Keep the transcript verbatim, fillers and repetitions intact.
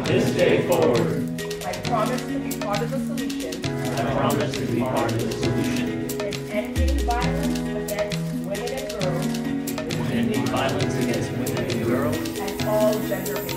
this day forward, I promise to be part of the solution I promise to be part of the solution in ending violence against women and girls in ending violence against women and girls and all gender-based